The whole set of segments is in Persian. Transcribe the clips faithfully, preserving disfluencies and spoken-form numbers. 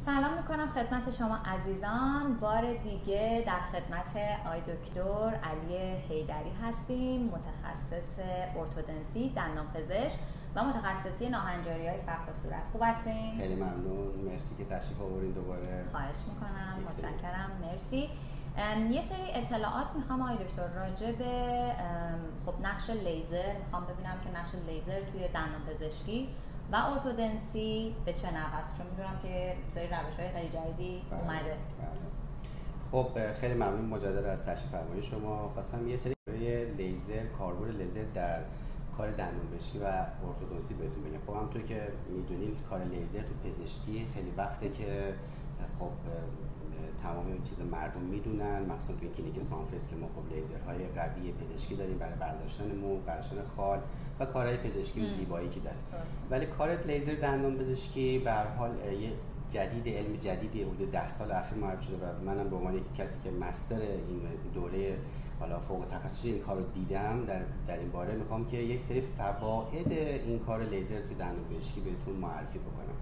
سلام میکنم خدمت شما عزیزان. بار دیگه در خدمت آقای دکتر علی حیدری هستیم، متخصص ارتودنسی، دندانپزشک و متخصصی ناهنجاری‌های فک و صورت. خوب هستین؟ خیلی ممنون، مرسی که تشریف آوردین دوباره. خواهش میکنم، متشکرم، مرسی. یه سری اطلاعات میخوام آقای دکتر راجع به خب نقش لیزر، میخوام ببینم که نقش لیزر توی دندانپزشکی و ارتودنسی به چه نحو است، چون میدونم که سری روش‌های خیلی جدیدی بله، اومده. بله. خب خیلی ممنون مجدد از تشریف فرمایی شما. خواستم یه سری لیزر، کاربرد لیزر در کار دندانپزشکی و ارتودنسی بهتون بگم. خب همونطور که میدونید کار لیزر تو پزشکی خیلی وقته که خب تمام چیز مردم میدونن، مخصوصا توی کلینیک سانفس که ما خب لیزرهای قوی پزشکی داریم برای برداشتن مو، برداشتن خال و کارهای پزشکی و زیبایی که داریم. ولی کار لیزر دندانپزشکی به هر حال یه جدید، علم جدیدی حدود ده سال اخیر معرفی شده و منم به عنوان یک کسی که مستر این دوره حالا فوق تخصصی این کار رو دیدم در در این باره، میخوام که یک سری فواید این کار لیزر توی دندانپزشکی بهتون معرفی بکنم.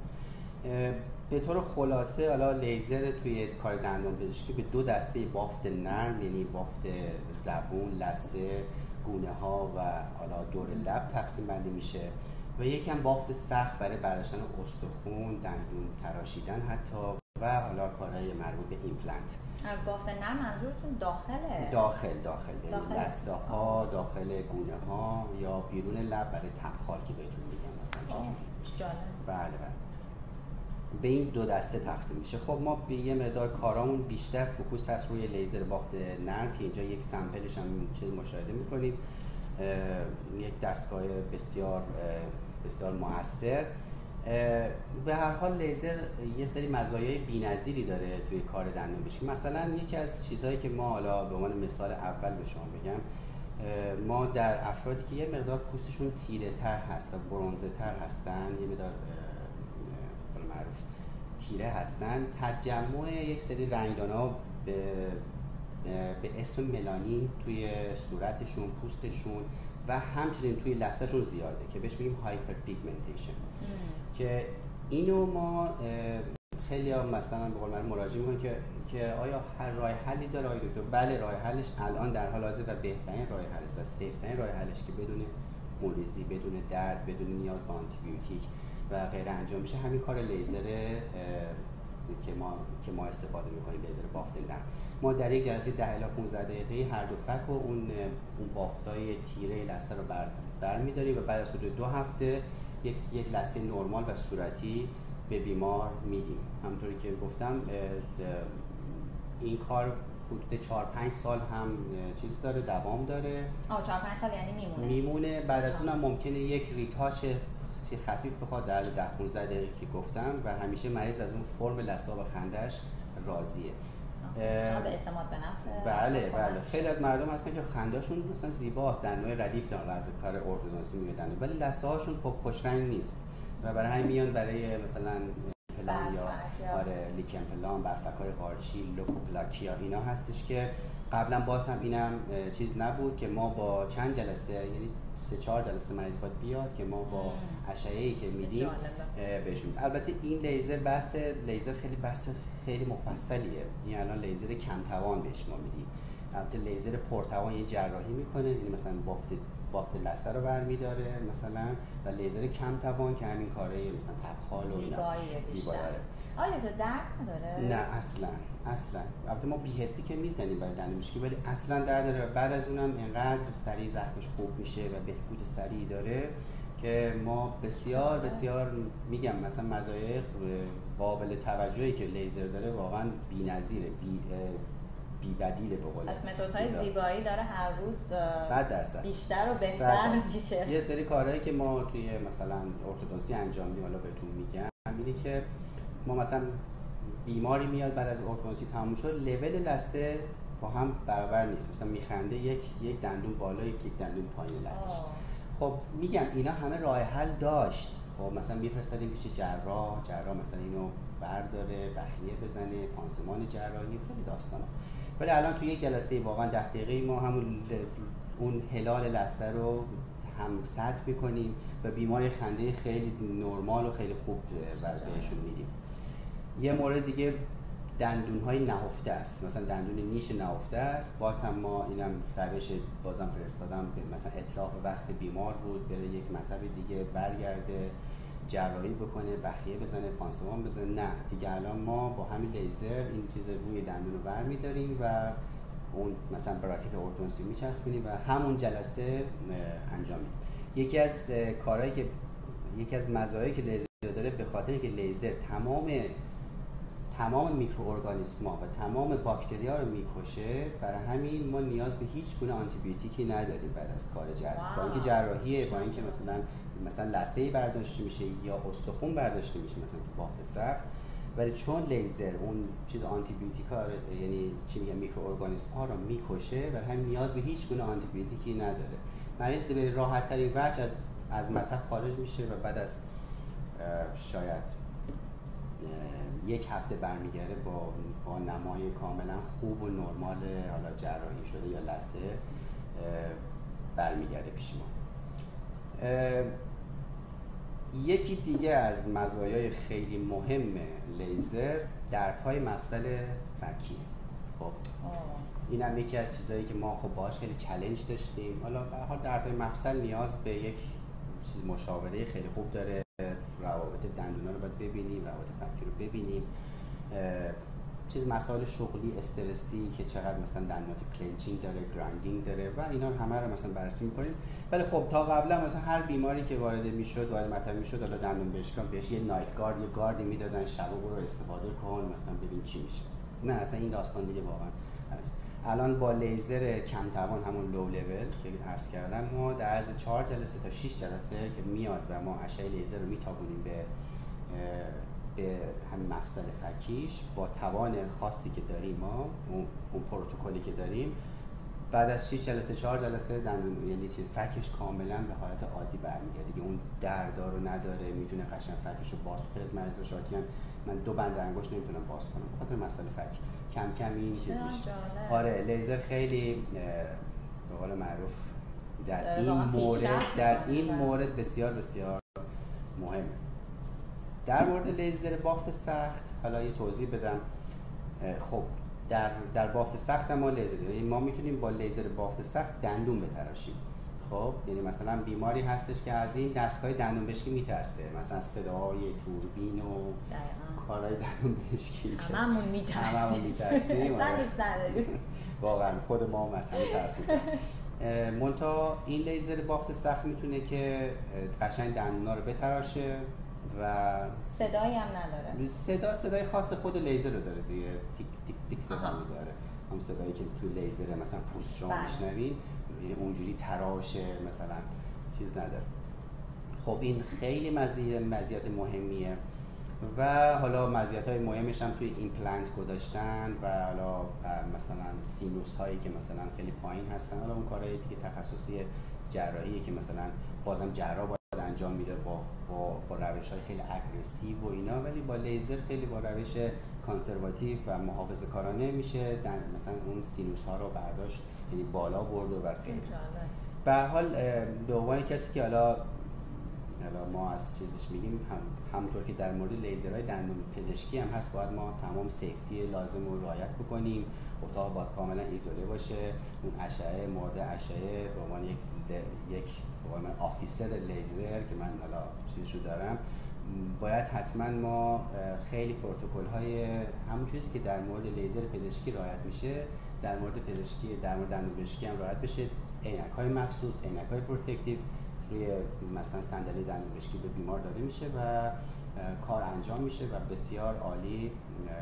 به طور خلاصه حالا لیزر توی کار دندانپزشکی به دو دسته بافت نرم، یعنی بافت زبون، لثه، گونه ها و حالا دور لب تقسیم بندی میشه و یکم بافت سخت برای برداشتن استخوان، دندون تراشیدن حتی و حالا کارهای مربوط به ایمپلنت. بافت نرم منظورتون داخله؟ داخل داخل داخل لثه ها، داخل گونه ها یا بیرون لب برای تبخال که بهتون میگم مثلا چجوری. جالب. بله بله. به این دو دسته تقسیم میشه. خب ما به یه مقدار کارامون بیشتر فوکوس هست روی لیزر بافت نرم که اینجا یک سمپلش هم چیز مشاهده میکنید، یک دستگاه بسیار بسیار موثر. به هر حال لیزر یه سری مزایای بی‌نظیری داره توی کار دندانپزشکی. مثلا یکی از چیزهایی که ما حالا به عنوان مثال اول به شما بگم، ما در افرادی که یه مقدار پوستشون تیره تر هست و برنزه تر هستن، یه مقدار معروف تیره هستن، تجمع یک سری رنگدان‌ها به به اسم ملانین توی صورتشون، پوستشون و همچنین توی لثه‌شون زیاده که بهش میگیم هایپر پیگمنتیشن، که اینو ما خیلی ها مثلا به قول من مراجعه میکنن که که آیا هر راه حلی داره آقای دکتر؟ بله، راه حلش الان در حال حاضر و بهترین راه حل و سیف‌ترین راه حلش که بدون خونریزی، بدون درد، بدون نیاز به آنتی بیوتیک و غیره انجام میشه همین کار لیزر که ما که ما استفاده میکنیم، لیزر بافت نرم. ما در یک جلسه ده الی پانزده دقیقه هر دو فک و اون اون بافتای تیره لثه رو بر برمی‌داریم و بعد از حدود دو هفته یک یک لثه نرمال و صورتی به بیمار میدیم. همونطوری که گفتم این کار حدود چهار پنج سال هم چیز داره، دوام داره. آه چهار پنج سال یعنی میمونه. میمونه. بعد از اونم ممکنه یک ریتاچ خفیف بخواد در ده پانزده دقیقه که گفتم و همیشه مریض از اون فرم لثه و خندش راضیه. به اعتماد به نفس. بله بله. خیلی از مردم هستن که خنده‌شون مثلا زیباست، دندونای ردیف دارن از کار ارتودنسی میادن، ولی لثه هاشون خب خوش رنگ نیست و برای همین میان برای مثلا پلان یا آره لیکن پلان، برفک‌های قارچی، لوکوپلاکیا اینا هستش که قبلا باز هم اینم چیز نبود که ما با چند جلسه، یعنی سه چهار جلسه مریض باید بیاد که ما با اشعه‌ای که میدیم بهشون. البته این لیزر بحث لیزر خیلی بحث خیلی مفصلیه. این الان لیزر کم توان بهش ما میدیم. البته لیزر پرتوان یه جراحی میکنه، یعنی مثلا بافت بافت لثه رو برمی‌داره مثلا، و لیزر کم توان که همین کارهای مثلا تبخال و اینا زیبایی داره. آیا تو درد نداره؟ نه اصلا اصلا. البته ما بی‌حسی که میزنیم برای دندانپزشکی ولی اصلا درد نداره. بعد از اونم اینقدر سریع زخمش خوب میشه و بهبود سریعی داره که ما بسیار بسیار میگم مثلا مزایای قابل توجهی که لیزر داره واقعا بی‌نظیره، بی بی بدیله به قول. از متدهای زیبایی داره هر روز صد درصد بیشتر و بهتر میشه. یه سری کارهایی که ما توی مثلا ارتودنسی انجام میدیم، حالا بهتون میگم، اینه که ما مثلا بیماری میاد بعد از ارتودنسی تموم شد، لول لثه با هم برابر نیست، مثلا میخنده یک یک دندون بالا، یک دندون پایین لثه‌ش. خب میگم اینا همه راه حل داشت. خب مثلا میفرستادیم پیش جراح، جراح مثلا اینو برداره، بخیه بزنه، پانسمان جراحی، خیلی داستانا. ولی الان توی یک جلسه واقعا ده دقیقه ما همون اون هلال لثه رو هم سطح میکنیم و بیماری خنده خیلی نرمال و خیلی خوب بهشون میدیم. یه مورد دیگه دندون‌های نهفته است، مثلا دندون نیش نهفته است. باز هم ما اینم روش بازم فرستادم به مثلا اتلاف وقت بیمار بود، بره یک مطب دیگه برگرده جراحی بکنه، بخیه بزنه، پانسمان بزنه. نه دیگه الان ما با همین لیزر این چیز روی دندون رو برمی‌داریم و اون مثلا براکت ارتودنسی میچسبونیم و همون جلسه انجام میدیم. یکی از کارهایی که یکی از مزایایی که لیزر داره به خاطر اینکه لیزر تمام تمام میکروارگانیسم‌ها و تمام باکتری‌ها رو میکشه، برای همین ما نیاز به هیچ گونه آنتیبیوتیکی نداریم بعد از کار جراحی. با اینکه جراحیه، با اینکه مثلا مثلا لثه‌ای برداشته میشه یا استخوان برداشته میشه مثلا تو بافت سخت، ولی چون لیزر اون چیز آنتیبیوتیکا یعنی چی میگن میکروارگانیسم‌ها رو میکشه، برای همین نیاز به هیچ گونه آنتیبیوتیکی نداره. مریض به راحت ترین وجه از از مطب خارج میشه و بعد از شاید یک هفته برمیگرده با با نمای کاملا خوب و نرمال، حالا جراحی شده یا لثه، برمیگرده پیش ما. یکی دیگه از مزایای خیلی مهم لیزر دردهای مفصل فکیه. خب این هم یکی از چیزایی که ما خب باهاش خیلی چالش داشتیم. حالا به هر حال دردهای مفصل نیاز به یک چیز مشاوره خیلی خوب داره. روابط دندونا رو باید ببینیم، روابط فکی رو ببینیم، چیز مسائل شغلی استرسی که چقدر مثلا دندونات کلینچینگ داره، گرایندینگ داره و اینا همه رو مثلا بررسی می‌کنیم. ولی خب تا قبلا مثلا هر بیماری که وارد میشد، وارد مطب میشد، حالا دندون بشکن بهش یه نایت گارد، یه گاردی میدادن، شبا برو استفاده کن مثلا ببین چی میشه. نه اصلا این داستان دیگه واقعا هست. الان با لیزر کم توان، همون لو لول که عرض کردم، ما در عرض چهار جلسه تا شش جلسه که میاد و ما اشعه لیزر رو میتابونیم به به همین مفصل فکیش با توان خاصی که داریم، ما اون, اون پروتکلی که داریم، بعد از شش جلسه چهار جلسه دندون یعنی چیز فکش کاملا به حالت عادی برمیگرده دیگه. اون دردا رو نداره، میتونه قشنگ فکش رو باز کنه. از مریضا شاکیان من دو بند انگشت نمیتونم باز کنم به خاطر مسئله فک. کم کم این چیز میشه. آره لیزر خیلی به قول معروف در این مورد در این مورد بسیار بسیار مهمه. در مورد لیزر بافت سخت حالا یه توضیح بدم. خب در در بافت سخت ما لیزر داریم. ما میتونیم با لیزر بافت سخت دندون بتراشیم. خب یعنی مثلا بیماری هستش که از این دستگاه دندون بشکی میترسه، مثلا صدای توربین و کارهای دندون بشکی که هممون میترسیم هممون میترسیم واقعا خود ما مثلا ترسیدیم. منتها این لیزر بافت سخت میتونه که قشنگ دندونا رو بتراشه و صدایی هم نداره. صدا صدای خاص خود لیزر رو داره دیگه، تیک تیک تیک صدا میداره. هم صدایی که تو لیزر مثلا پوست شما میشنوین یعنی اونجوری تراشه مثلا چیز نداره. خب این خیلی مزیت مزیت مهمیه و حالا مزیت‌های مهمش هم توی ایمپلنت گذاشتن و حالا مثلا سینوس هایی که مثلا خیلی پایین هستن. حالا اون کارهای دیگه تخصصی جراحیه که مثلا بازم جراح باید انجام میده با با با روش‌های خیلی اگریسیو و اینا، ولی با لیزر خیلی با روش کانسرواتیو و محافظه‌کارانه میشه مثلا اون سینوس ها رو برداشت، یعنی بالا برد و غیره. به هر حال به عنوان کسی که حالا حالا ما از چیزش میگیم، هم همونطور که در مورد لیزرهای دندون پزشکی هم هست، باید ما تمام سیفتی لازم رو رعایت بکنیم. اتاق باید کاملا ایزوله باشه. اون اشعه مورد اشعه به عنوان یک یک به عنوان آفیسر لیزر که من حالا چیزشو دارم، باید حتما ما خیلی پروتکل‌های همون چیزی که در مورد لیزر پزشکی رعایت میشه در مورد پزشکی در مورد دندون پزشکی هم رعایت بشه. عینک‌های مخصوص، عینک‌های پروتکتیو روی مثلا صندلی دندون پزشکی به بیمار داده میشه و کار انجام میشه و بسیار عالی.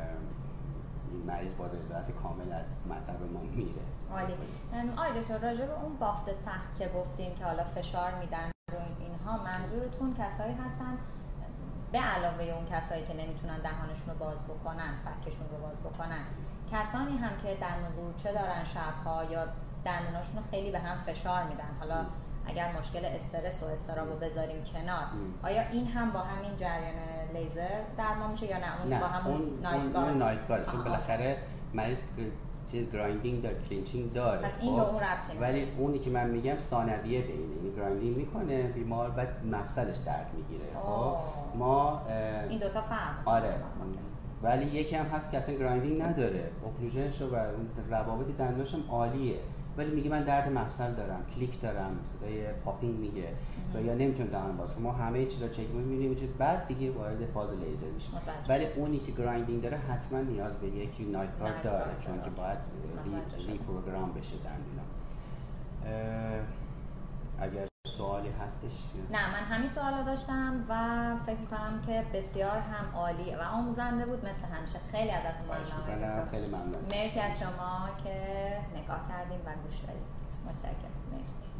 این مریض با رضایت کامل از مطب ما میره. عالی. آقای دکتر راجع به اون بافت سخت که گفتیم که حالا فشار میدن رو اینها، منظورتون کسایی هستن به علاوه اون کسایی که نمیتونن دهانشون رو باز بکنن، فکشون رو باز بکنن، کسانی هم که دندون قورچه دارن شبها یا دندوناشون رو خیلی به هم فشار میدن، حالا اگر مشکل استرس و استراب رو بذاریم کنار، آیا این هم با همین جریان لیزر درمان میشه یا نه؟ اون نه، با همون اون نایت گارد؟ اون نایت گارد، چون بالاخره مریض چیز گرایندینگ داره، کلینچینگ داره. پس این به اون ربطی نداره. ولی اونی که من میگم ثانویه بینه، یعنی گرایندینگ میکنه بیمار بعد مفصلش درد میگیره. خب ما این دوتا فرق. آره ولی یکی هم هست که اصلا گرایندینگ نداره، اوکلوژنش و اون روابط دندونش هم عالیه، ولی میگه من درد مفصل دارم، کلیک دارم، صدای پاپینگ میگه و یا نمیتونم دهان باز کنم. ما همه چیزا چک می‌بینیم بعد دیگه وارد فاز لیزر میشیم. ولی اونی که گرایندینگ داره حتما نیاز به یک نایت گارد داره، داره چون که باید ری, ری پروگرام بشه دندونا. اگر سوالی هستش؟ نه، من همین سوالا داشتم و فکر میکنم که بسیار هم عالی و آموزنده بود مثل همیشه. خیلی ازتون ممنونم. خیلی ممنونم. مرسی از شما که نگاه کردین و گوش دادین. متشکرم. مرسی.